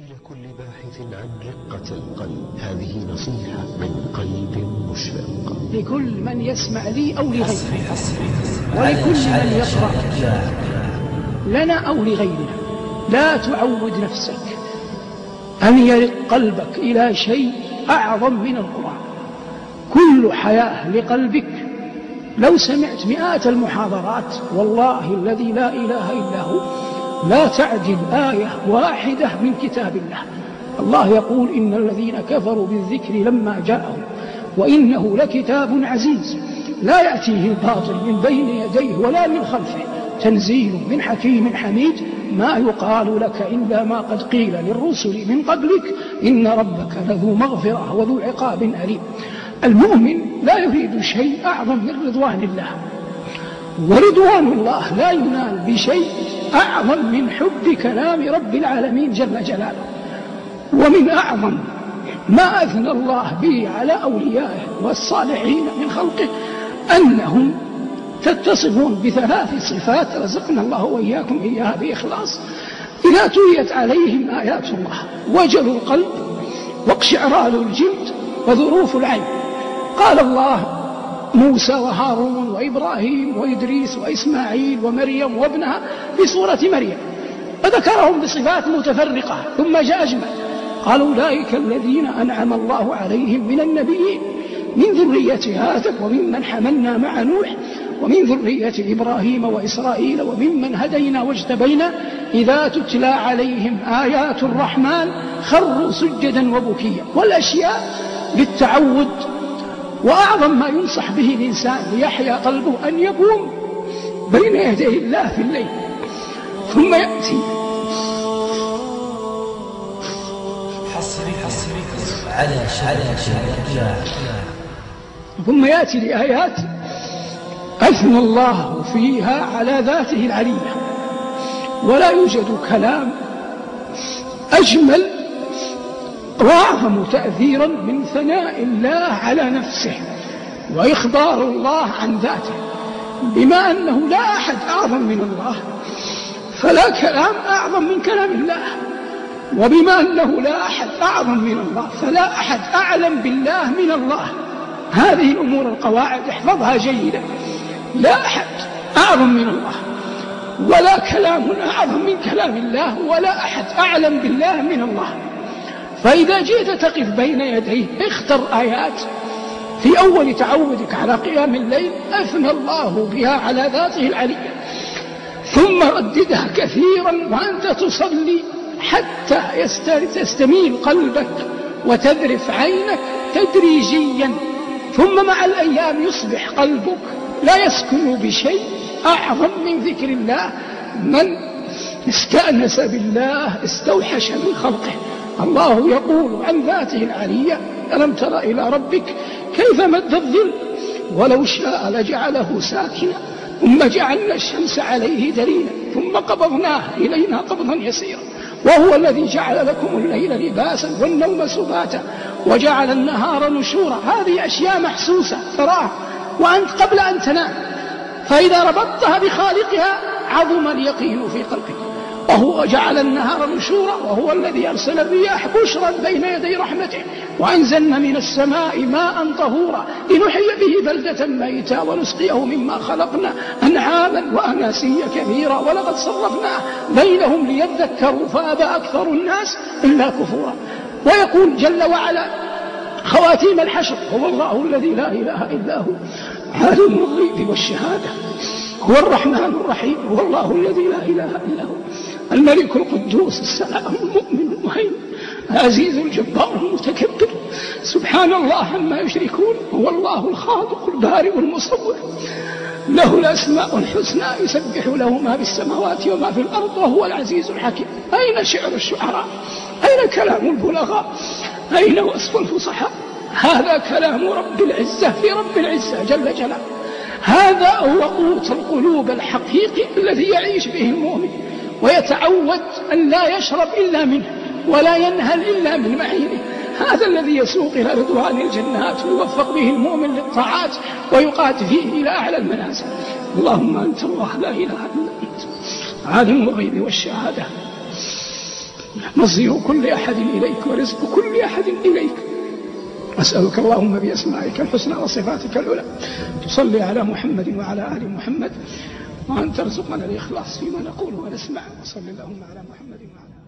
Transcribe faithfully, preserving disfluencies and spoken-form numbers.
إلى كل باحث عن رقة القلب، هذه نصيحة من قلب مشرق. لكل من يسمع لي أو لغيره، ولكل من يقرأ لنا أو لغيرنا، لا تعود نفسك أن يرق قلبك إلى شيء أعظم من القرآن. كل حياة لقلبك. لو سمعت مئات المحاضرات والله الذي لا إله إلا هو لا تعدل آية واحدة من كتاب الله. الله يقول إن الذين كفروا بالذكر لما جاءهم وإنه لكتاب عزيز لا يأتيه الباطل من بين يديه ولا من خلفه تنزيل من حكيم حميد. ما يقال لك إلا ما قد قيل للرسل من قبلك إن ربك لذو مغفرة وذو عقاب أليم. المؤمن لا يريد شيء أعظم من رضوان الله، ورضوان الله لا ينال بشيء أعظم من حب كلام رب العالمين جل جلاله. ومن أعظم ما أثنى الله به على أوليائه والصالحين من خلقه أنهم تتصفون بثلاث صفات رزقنا الله وإياكم إياها بإخلاص. إذا تليت عليهم آيات الله وجل القلب واقشعرار الجلد وذروف العين. قال الله موسى وهارون وإبراهيم وإدريس وإسماعيل ومريم وابنها في سورة مريم، وذكرهم بصفات متفرقة ثم جاء أجمل. قال أولئك الذين أنعم الله عليهم من النبيين من ذرية آدم وممن حملنا مع نوح ومن ذرية إبراهيم وإسرائيل وممن هدينا واجتبينا إذا تتلى عليهم آيات الرحمن خروا سجدا وبكيا. والأشياء للتعود. وأعظم ما ينصح به الإنسان ليحيا قلبه أن يقوم بين يدي الله في الليل ثم يأتي حصري حصري على شهادة ثم يأتي لآيات أثنى الله فيها على ذاته العلية. ولا يوجد كلام أجمل وأعظم تأثيرا من ثناء الله على نفسه وإخبار الله عن ذاته. بما أنه لا أحد أعظم من الله فلا كلام أعظم من كلام الله، وبما أنه لا أحد أعظم من الله فلا أحد أعلم بالله من الله. هذه الأمور القواعد احفظها جيدا. لا أحد أعظم من الله ولا كلام أعظم من كلام الله ولا أحد أعلم بالله من الله. فإذا جئت تقف بين يديه اختر آيات في أول تعودك على قيام الليل أثنى الله بها على ذاته العلية، ثم رددها كثيرا وأنت تصلي حتى يستميل قلبك وتذرف عينك تدريجيا. ثم مع الأيام يصبح قلبك لا يسكن بشيء أعظم من ذكر الله. من استأنس بالله استوحش من خلقه. الله يقول عن ذاته العلية ألم تر إلى ربك كيف مد الظل ولو شاء لجعله ساكنا ثم جعلنا الشمس عليه دليلا ثم قبضناه إلينا قبضا يسيرا وهو الذي جعل لكم الليل لباسا والنوم سباتا وجعل النهار نشورا. هذه أشياء محسوسة تراها وأنت قبل أن تنام، فإذا ربطتها بخالقها عظم اليقين في قلبك. وهو جعل النهار نشورا وهو الذي أرسل الرياح بشرا بين يدي رحمته وأنزلنا من السماء ماء طهورا لنحيي به بلدة ميتا ونسقيه مما خلقنا أنعاما وأناسيا كثيرا ولقد صرفناه بينهم ليذكروا فأبى أكثر الناس إلا كفورا. ويقول جل وعلا خواتيم الحشر هو الله الذي لا إله إلا هو عالم الغيب والشهادة هو الرحمن الرحيم هو الله الذي لا إله إلا هو الملك القدوس السلام المؤمن المهيمن العزيز الجبار المتكبر سبحان الله عما يشركون. هو الله الخالق البارئ المصور له الأسماء الحسنى يسبح له ما في السماوات وما في الأرض وهو العزيز الحكيم. أين شعر الشعراء؟ أين كلام البلغاء؟ أين وصف الفصحاء؟ هذا كلام رب العزة في رب العزة جل جلاله. هذا هو قوت القلوب الحقيقي الذي يعيش به المؤمن ويتعود أن لا يشرب إلا منه ولا ينهل إلا من معينه. هذا الذي يسوق إلى رضوان الجنات ويوفق به المؤمن للطاعات ويقاد فيه إلى أعلى المنازل. اللهم أنت الله لا إله إلا أنت عالم الغيب والشهادة مصير كل أحد إليك ورزق كل أحد إليك. أسألك اللهم بأسمائك الحسنى وصفاتك العلى تصلي على محمد وعلى آل محمد، وأن ترزقنا الإخلاص فيما نقول ونسمع. وصل اللهم على محمد وعلى آله.